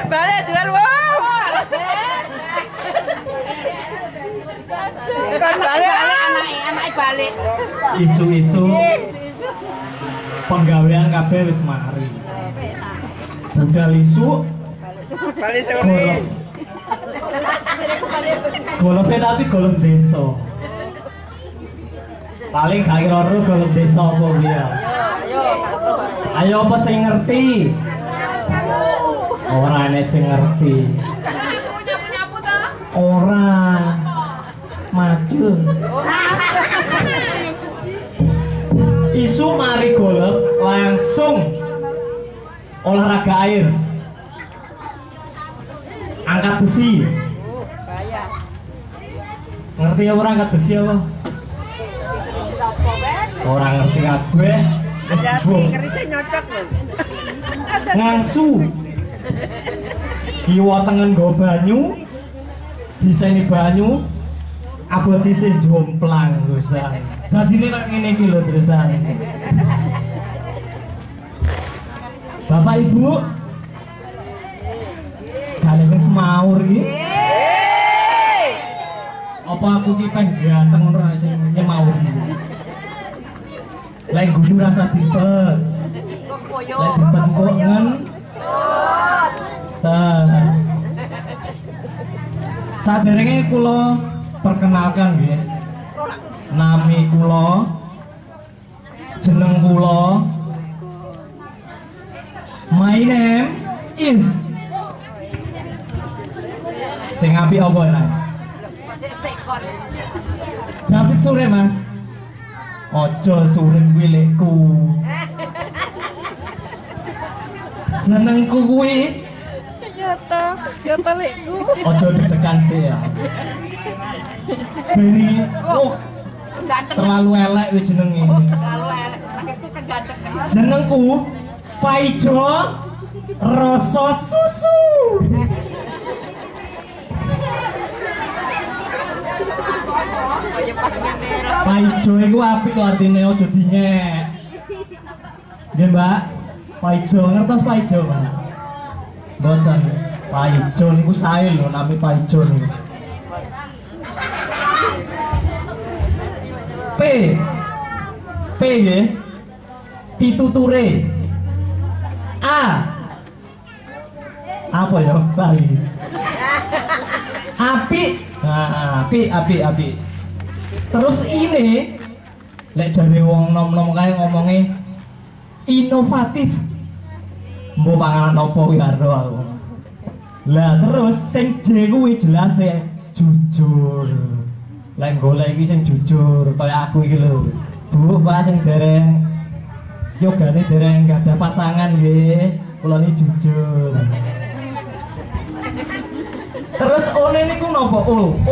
balik jalan wong. Kan balik anake balik. Isu-isu penggawean kabeh wis mari. Budal isu balik sore. Golopnya tapi golop desa. Paling gak kira-kira golop desa apa piye? Ayo apa sing ngerti? Ora nek sing ngerti. Nyapu-nyapu ta? Ora. Maju. Isu mari golop langsung olahraga air. Angkat besi. Ngerti ya orang angkat besi apa? Orang ngerti kabeh. Jadi kerisnya nyocok lho. Ngangsu. Kiwa tengen go banyu. Diseni banyu. Abot sisih jomplang terusan. Dadine kok ngene iki lho terusan. Bapak Ibu. Kali sing semaur iki. Apa aku ki pengen ganteng ora sing nyemaur iki. Lek guyu rasa dipet. Lek dipet kok ngen. Saderenge kula perkenalkan nggih. Nami kula, jeneng kula. My name is sing apik apa ya? David Sure Mas. Ojo surip wilikku. Jenengku kuwi ya ta lekku. Ojo deg-degan sih ya. Beni, terlalu elek wis jenenge. Terlalu elek, paketku kegandeng. Jenengku Paijo Rasa Susu. Paijo iku apik kok artine aja dinyek. Nggih, Mbak. Paijo ngertos Paijo, Mbak? Mboten. Paijo niku sae lho nami Paijo niku. P nggih. Pituture. A. Apa ya? Bali. Apik. Nah, apik. Terus ini lek jare wong nom-nom kae ngomongnya inovatif. Mbok panganan apa kuwi karo aku. Lah terus sing J kuwi jelas jujur. Lek golek iki sing jujur kaya aku iki lho. Bu, Pak sing dereng yogane dereng gak ada pasangan nggih. Kula niki jujur. Terus one niku napa?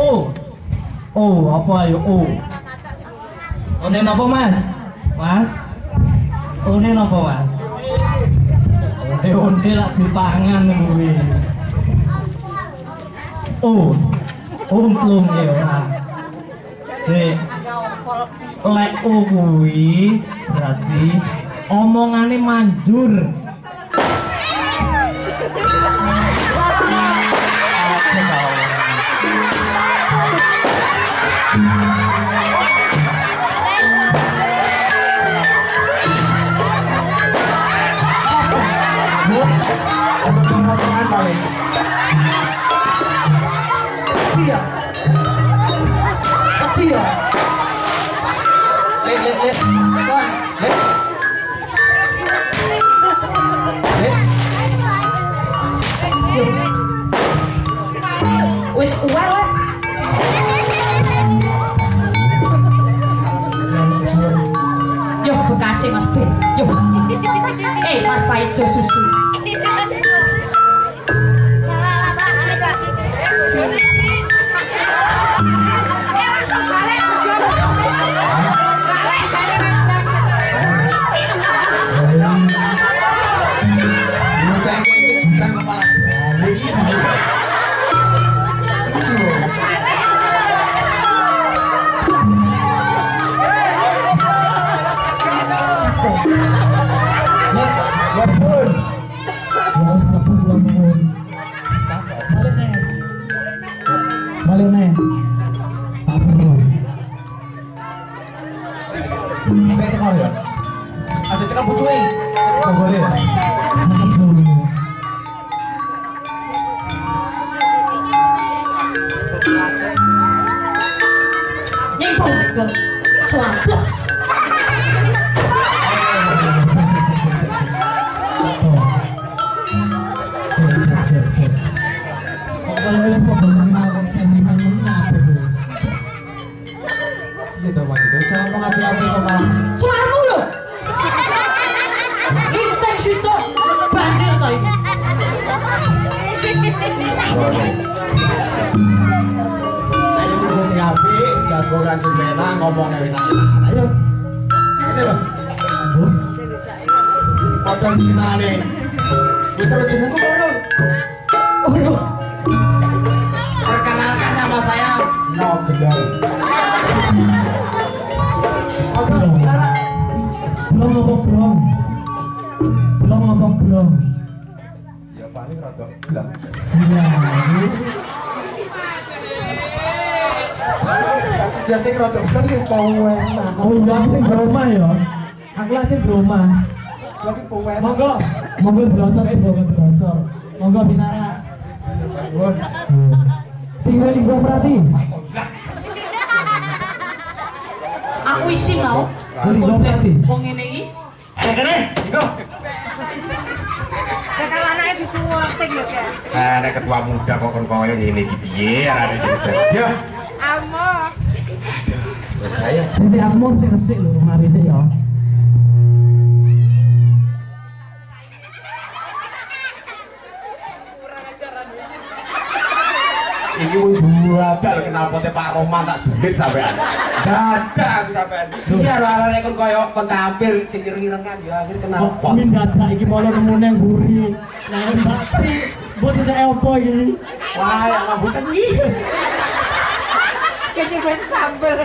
Apa ayo One napa Mas? Mas? One napa Mas? Onde lak dipangan kuwi. Plung ya ora. Sik. Lek kuwi berarti omongane manjur. Wis uwel. Yo Bekasi Mas Ben. Yo. Mas Paijo susu. dodol suamplek. Gitu maksudnya, jangan ngomong hati-hati kok malah. Suaramu lho. Intens itu banjir to iki. Ayo dulu sing apik, jagongan sing enak, ngomongnya enak-enak. Ayo. Ini lho. Padha gimana? Wis ora jenengku lho. Oh lho. Perkenalkan nama saya Nogendong. Belum ngomong belum. Belum ngomong belum. Ya paling rada gelap. Iya. Ya sing rada gelap sing mau enak. Oh iya, sing Broma ya. Aku lah sing Broma. Lagi mau enak. Monggo, monggo brosor, monggo brosor. Monggo binara. Nuwun. Tinggal di gua berarti. Aku isin mau. Beli gua berarti. Wong ngene iki. Kene, Iko. Kakak anake disuwur ting lho, Kak. Nek ketua muda kok kon koyo ngene iki piye arane iki. Yo. Amo. Wes saya. Sisi aku mau sih resik lho, mari sih ya. Iki wong duwadal kenapa te Pak Roman tak dulit sampean. Dadak sampean. Iya lho arane kon koyo kon tampil sing ireng-irengan ya akhir kena pot. Min dadak iki malah nemu nang mburi. Lah Mbak Tri, mbok cek opo iki? Wah, ya ngabuten iki. Kene ben sambel.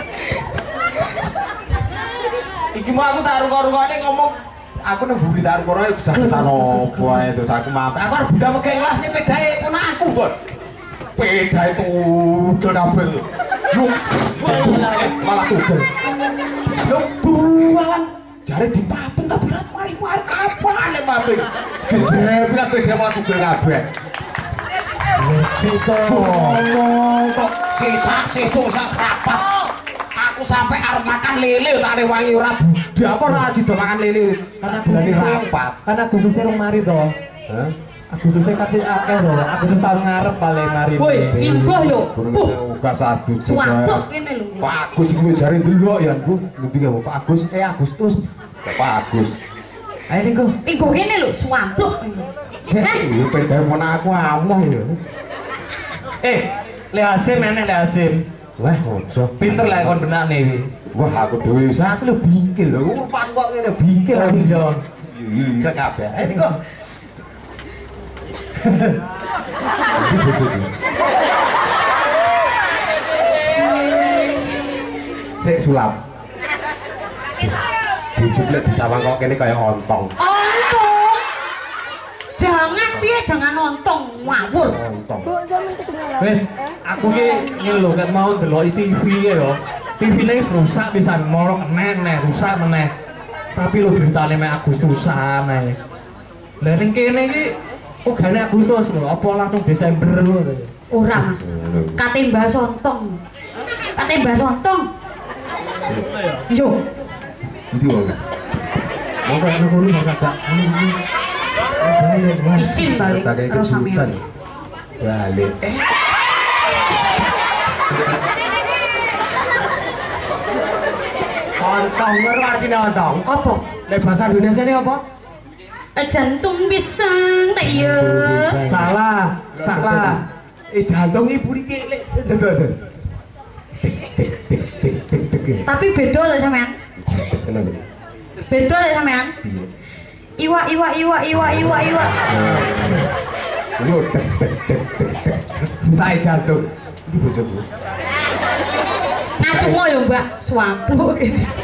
Iki mau aku tak ruko-rukone ngomong aku nang mburi tak ruko-rukone besar-besar opo ae terus aku maaf. Aku arep budal megeng kelas ning pedae ponakku, Bos. Peda itu udah dapet lu malah tugel lu jualan jari di papen tapi berat mari-mari kapan ya papen kejepian peda malah tugel kabeh kok sisa rapat aku sampai arep makan lele tak rewangi ora budha apa ora jido makan lele Karena berani rapat Karena khususnya rong mari to. hah Aku khususnya kasih akeh lho. Aku sing tau ngarep paling mari. Woi, minggu yo. Uga sadu Suamplek kene lho. Pak Agus iki jare ndelok ya, Bu. Ngendi kamu Pak Agus? Agustus. Pak Agus. Ayo Niku. Minggu kene lho, suamplek. Yo telepon aku Allah ya. Le Hasim enek Le Hasim. Wah, ojo. Pinter lah kon benakne iki. Wah, aku dhewe sak lho bingkil lho. Pak kok ngene bingkil aku yo. Iya kabeh. Ayo Niku. Sik sulap. Dijublek disawang kok kene kaya ontong. Ontong. Jangan piye jangan ontong ngawur. Ontong. Wes, aku ki ngene lho ket mau ndelok TV ya. TV-ne wis rusak pisan, morok nenek rusak meneh. Tapi lho beritane mek Agustusan ae. Lah ning kene iki gane Agustus lho, apa langsung Desember lho. Ora, Mas. Kate mbah sontong. Kate mbah sontong. Yo. Ndi wae. Moga ngono kakak. Isin balik terus sampean. Balik. Ontong, ngerti artine ontong? Apa? Nek bahasa Indonesia ini apa? Jantung pisang tak iya. Salah, salah. Jantung ibu iki lek dodol. Tik. Tapi beda lho sampean. Kenapa? Beda lho sampean. Iwa. Yo tek. Tak jantung. Iki bojoku. Ngacungo yo, Mbak. Suampluk.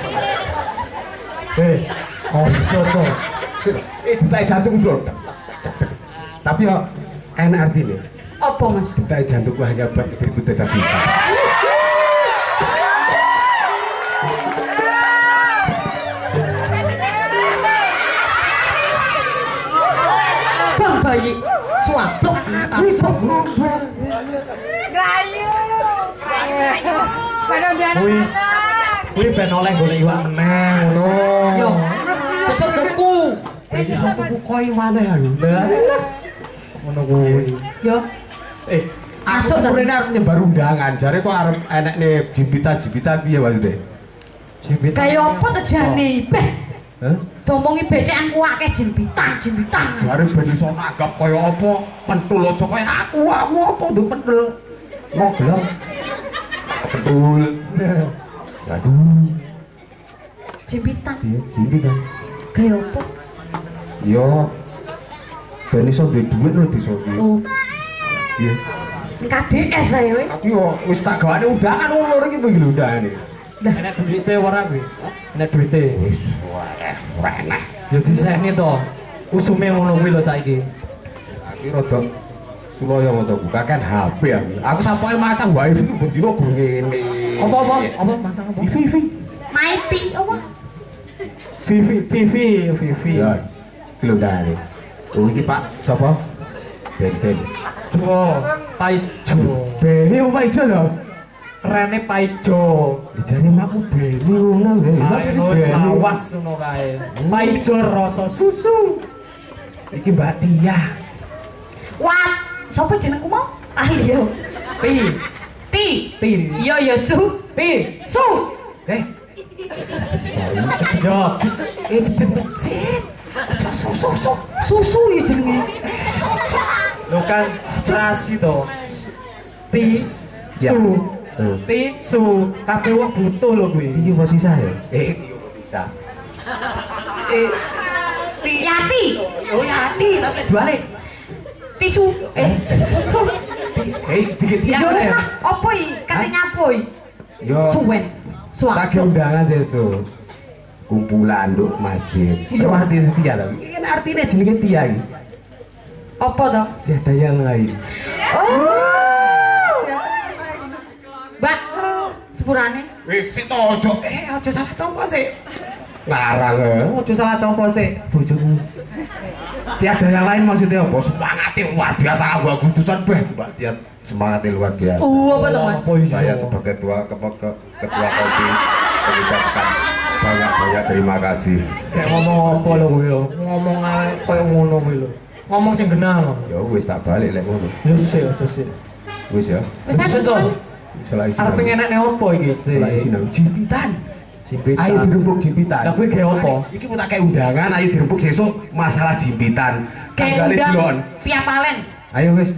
Konco to. Tak jantung bro. Tapi yo enak artine. Apa, Mas? Tak jantungku hanya buat istriku tetes sisa. Bang bayi suampluk. Wis Gayu. Padahal dia Wih. anak. Kuwi ben oleh golek iwak meneh ngono. Yo. Besok tuku. Iki satu koi mana ya lho. Ngono kuwi. Yo. Masuk Masuk, rene arep nyebar undangan. Jare kok arep enekne jimpitan-jimpitan piye maksudnya? Jimpitan. Kayak apa to jane? Beh. Hah? Domongi becekan ku akeh jimpitan. Jare ben iso nanggap kaya apa pentul aja kaya aku apa nduk pentul. Ngogelong. Pentul. Aduh. Jimpitan. Iya, jimpitan. Kayak apa? Yo. Ben iso duwe duit lho disoki. Oh, Iya. KDS ae we. Aku yo wis tak gawane undangan wong loro iki piye lho undangane. Enek duwite ora kuwi? Enek duwite. Wis ora enak. Ya diseni to. Usume ngono kuwi lho saiki. Iki rada Sulaya moto buka kan HP aku. Aku sampai macam wifi bendino go ngene. Apa masang apa? Wifi. Maipi apa? Vivi. Ya. Kelundane. Oh iki Pak sapa? Benten. Jo, Paijo. Beni apa Pak Ijo lho? Kerene Paijo. Dijane makku Beni ngono lho. Ayo lawas ngono kae. Paijo rasa susu. Iki Mbak Tia. Wah, sapa jenengku mau? Ah iya. Ti. Iya ya Su. Su. Yo, Cepet becet. Aja Susu ya jenenge. lo kan rasi to. Ti Ya. su kabeh wong butuh lho kuwi. Iya mau bisa ya? Iya mau bisa. Yati. Oh Yati tapi balik. Tisu. Su. Dikit Ya ya. wis lah, opo iki? Katanya apa iki? Yo. Suwen. Tak undangan sesuk. Kumpulan nduk masjid. Iya. Terus artinya Tia lho. Ini kan artinya jenenge Tia iki. Apa to? Tiada yang lain. Oh. Mbak, sepurane. Wis sik to ojo. Ojo salah tompo sik. Larang ojo salah tompo sik. Bojomu. Tiada yang lain maksudnya apa? Semangatnya luar biasa Agustusan beh Mbak Tia semangatnya luar biasa. Apa to, Mas? Saya sebagai ketua kopi mengucapkan banyak terima kasih. Kayak ngomong apa lho kuwi lho. Ngomong ae koyo ngono kuwi lho. Ngomong sing genah lho. Ya wis tak balik lek ngono. Yo sik, sik. Wis ya. Wis Wis to. Selai isi. Arep ngenekne opo iki sih? Selai isi nang jimpitan. Jimpitan. Ayo dirempuk jimpitan. Lah kuwi ge opo? Iki mau tak kayak undangan, ayo dirempuk sesuk masalah jimpitan. Kayak Tanggale undang dilon. via palen. Ayo wis.